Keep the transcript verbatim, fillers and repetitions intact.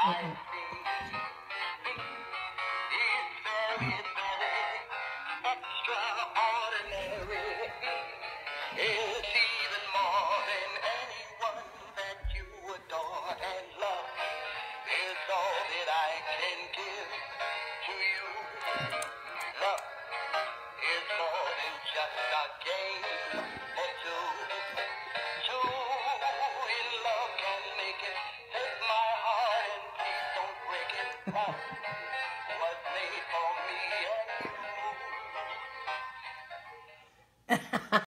I think is very, very extraordinary. It's even more than anyone that you adore and love is all that I can give to you. Love is more than just a game or two. Two in love can make it. Take my heart and please don't break it. Love